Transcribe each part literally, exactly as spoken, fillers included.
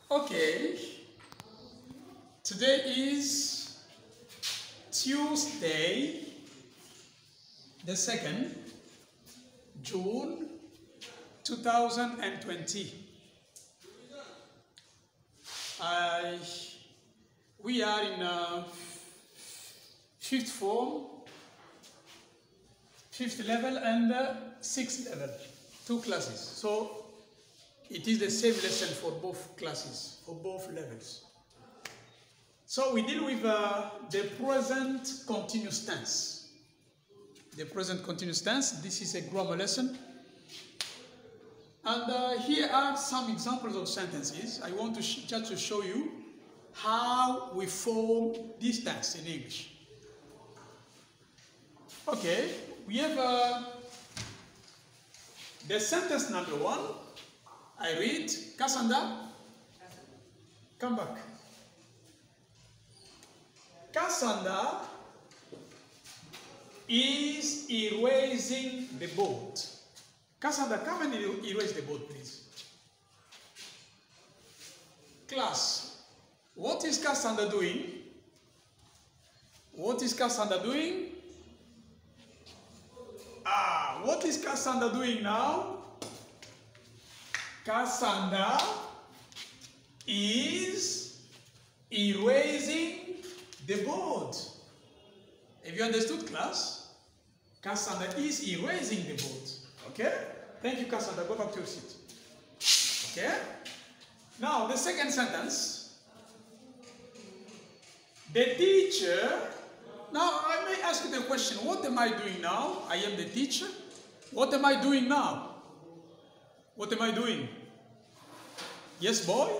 Okay, today is Tuesday, the second June two thousand twenty. I we are in uh, fifth form, fifth level, and uh, sixth level, two classes. So it is the same lesson for both classes, for both levels. So we deal with uh, the present continuous tense. The present continuous tense, this is a grammar lesson. And uh, here are some examples of sentences. I want to just to show you how we form this tense in English. Okay, we have uh, the sentence number one. I read, Cassandra, come back. Cassandra is erasing the board. Cassandra, come and erase the board, please. Class, what is Cassandra doing? What is Cassandra doing? Ah, what is Cassandra doing now? Cassandra is erasing the board. Have you understood, class? Cassandra is erasing the board. Okay? Thank you, Cassandra. Go back to your seat. Okay? Now, the second sentence. The teacher. Now, I may ask you the question, what am I doing now? I am the teacher. What am I doing now? What am I doing? Yes, boy?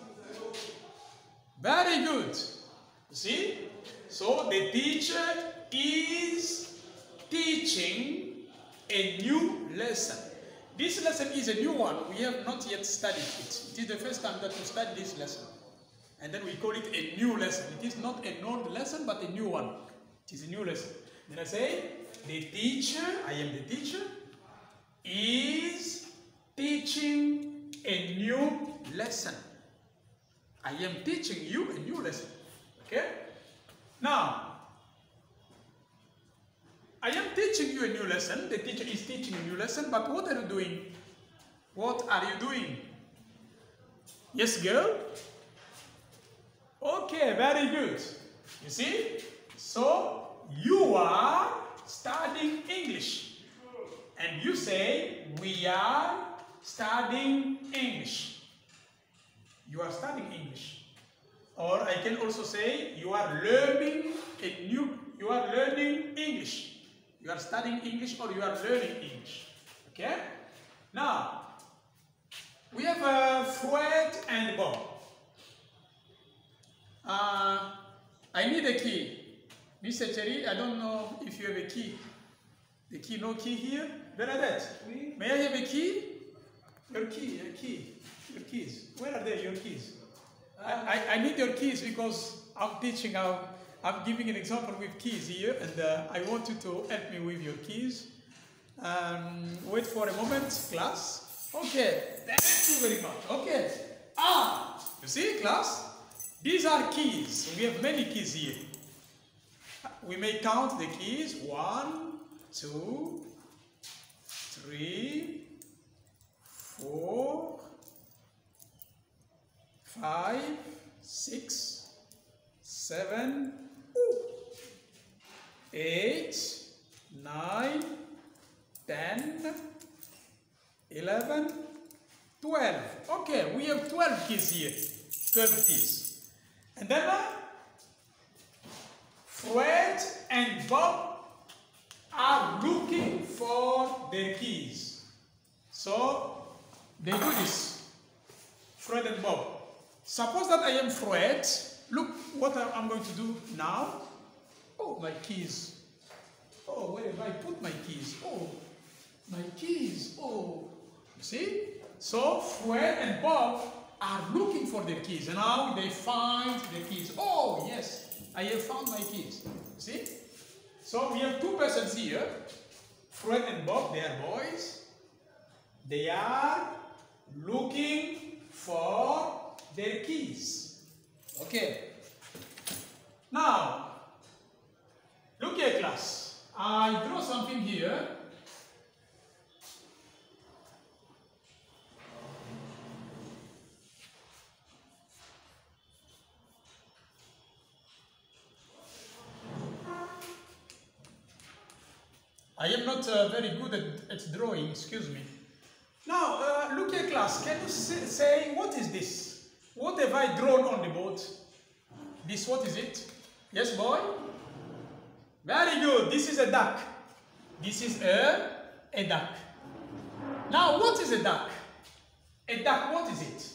Very good. See? So, the teacher is teaching a new lesson. This lesson is a new one. We have not yet studied it. It is the first time that we study this lesson. And then we call it a new lesson. It is not an old lesson, but a new one. It is a new lesson. Then I say, the teacher, I am the teacher, is teaching a new lesson. I am teaching you a new lesson. Okay? Now, I am teaching you a new lesson. The teacher is teaching a new lesson, but what are you doing? What are you doing? Yes, girl? Okay, very good. You see? So, you are studying English. And you say, we are studying English. You are studying English. Or I can also say, you are learning a new, you are learning English. You are studying English or you are learning English. Okay? Now, we have uh, Fred and Bob. Uh, I need a key. Mister Cherry, I don't know if you have a key. The key, no key here? Bernadette, oui. May I have a key? Your key, your key, your keys. Where are they, your keys? I, I, I need your keys because I'm teaching, I'm, I'm giving an example with keys here, and uh, I want you to help me with your keys. Um, wait for a moment, class. Okay, thank you very much. Okay. Ah, you see, class? These are keys. We have many keys here. We may count the keys. One, two, three, four, five, six, seven, eight, nine, ten, eleven, twelve. Okay, we have twelve keys here. twelve keys. And then uh, Fred and Bob are looking for their keys. So they do this. Fred and Bob. Suppose that I am Fred. Look what I'm going to do now. Oh, my keys. Oh, where have I put my keys? Oh, my keys. Oh, you see? So Fred and Bob are looking for their keys. And now they find the keys. Oh, yes, I have found my keys. See? So we have two persons here. Fred and Bob, they are boys. They are looking for their keys. Okay. Now, look here, class. I draw something here. I am not uh, very good at, at drawing, excuse me. Now, uh, look here, class. Can you say, say, what is this? What have I drawn on the board? This, what is it? Yes, boy? Very good. This is a duck. This is a, a duck. Now, what is a duck? A duck, what is it?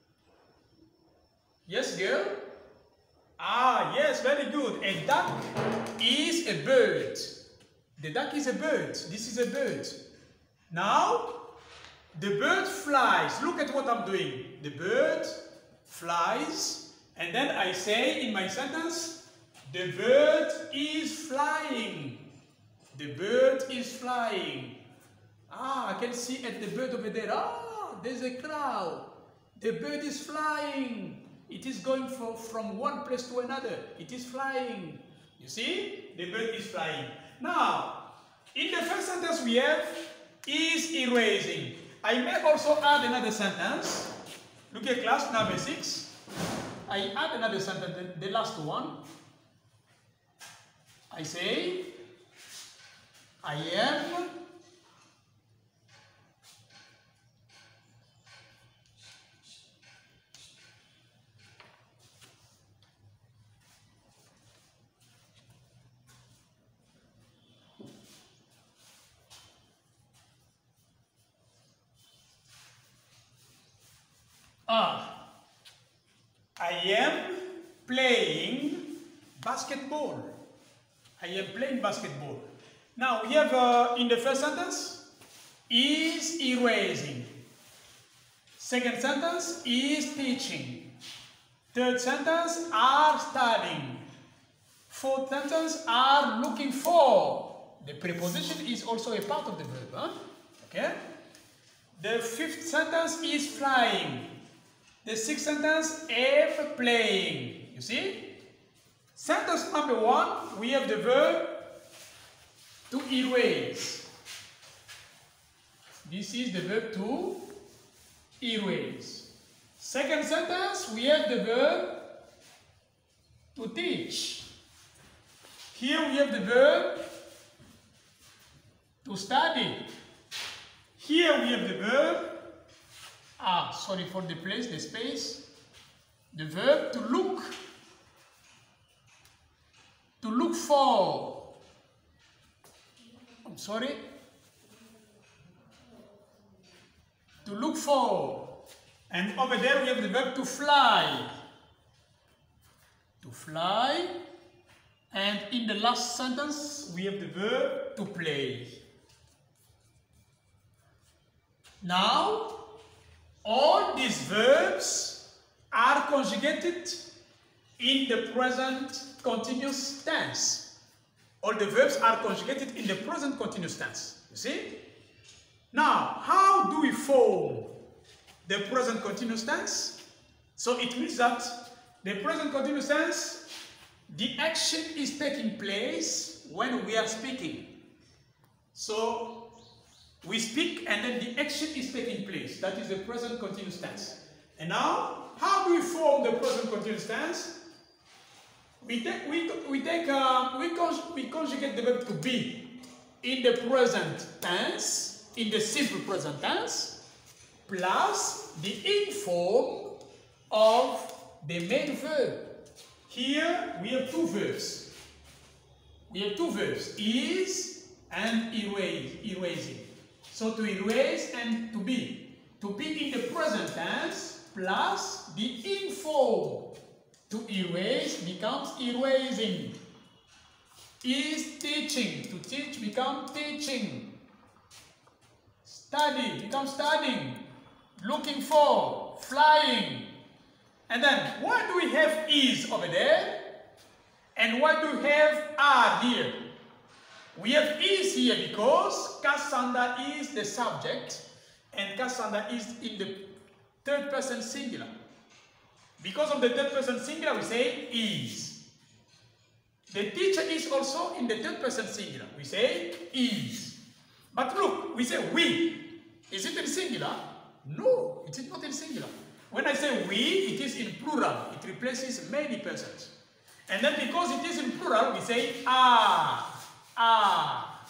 Yes, girl? Ah, yes, very good. A duck is a bird. The duck is a bird. This is a bird. Now, the bird flies. Look at what I'm doing. The bird flies, and then I say in my sentence, the bird is flying. The bird is flying. Ah, I can see at the bird over there. Ah, there's a cloud. The bird is flying. It is going for, from one place to another. It is flying. You see? The bird is flying. Now, in the first sentence we have is erasing. I may also add another sentence. Look at class number six. I add another sentence, the, the last one. I say, I am Ah, I am playing basketball. I am playing basketball. Now we have uh, in the first sentence is erasing. Second sentence is teaching. Third sentence are studying. Fourth sentence are looking for. The preposition is also a part of the verb. Huh? Okay. The fifth sentence is flying. The sixth sentence, am playing. You see? Sentence number one, we have the verb to erase. This is the verb to erase. Second sentence, we have the verb to teach. Here we have the verb to study. Here we have the verb Ah, sorry for the place, the space. The verb to look. To look for. I'm sorry. To look for. And over there we have the verb to fly. To fly. And in the last sentence we have the verb to play. Now, all these verbs are conjugated in the present continuous tense. All the verbs are conjugated in the present continuous tense. You see? Now, how do we form the present continuous tense? So it means that the present continuous tense, the action is taking place when we are speaking. So we speak and then the action is taking place. That is the present continuous tense. And now, how do we form the present continuous tense? We take, we, we, take, uh, we, con we conjugate the verb to be in the present tense, in the simple present tense, plus the in form of the main verb. Here we have two verbs. We have two verbs, is and erase, erasing. So to erase and to be. To be in the present tense plus the in form. To erase becomes erasing. Is teaching. To teach becomes teaching. Study becomes studying. Looking for. Flying. And then why do we have is over there? And why do we have are here? We have is here because Cassandra is the subject and Cassandra is in the third person singular. Because of the third person singular, we say is. The teacher is also in the third person singular. We say is. But look, we say we. Is it in singular? No, it is not in singular. When I say we, it is in plural. It replaces many persons. And then because it is in plural, we say ah, ah.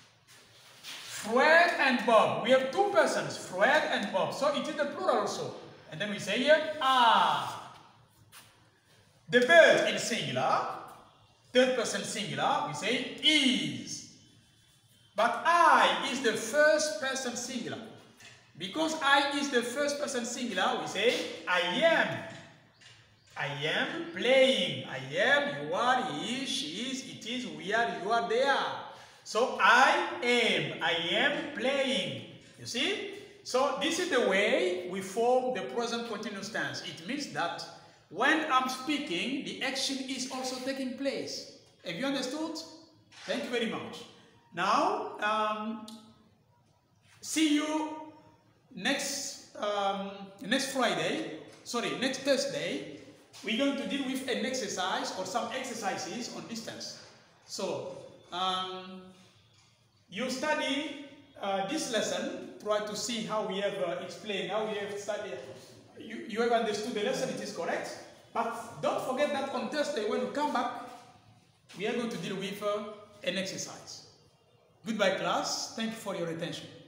Fred and Bob. We have two persons, Fred and Bob. So it is the plural also. And then we say here, ah. The bird in singular, third person singular, we say is. But I is the first person singular. Because I is the first person singular, we say I am. I am playing. I am, you are, he is, she is, it is, we are, you are, they are. So I am. I am playing. You see? So this is the way we form the present continuous tense. It means that when I'm speaking, the action is also taking place. Have you understood? Thank you very much. Now, um, see you next um, next Friday. Sorry, next Thursday. We're going to deal with an exercise or some exercises on distance. So, um, you study uh, this lesson. Try to see how we have uh, explained, how we have studied. You, you have understood the lesson, it is correct. But don't forget that on Thursday, when we come back, we are going to deal with uh, an exercise. Goodbye, class. Thank you for your attention.